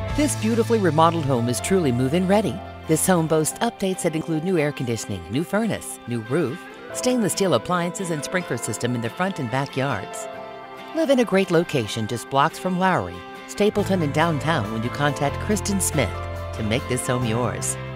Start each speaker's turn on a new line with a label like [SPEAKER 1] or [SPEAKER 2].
[SPEAKER 1] This beautifully remodeled home is truly move-in ready. This home boasts updates that include new air conditioning, new furnace, new roof, stainless steel appliances, and sprinkler system in the front and backyards. Live in a great location just blocks from Lowry, Stapleton, and downtown when you contact Kristine Smith to make this home yours.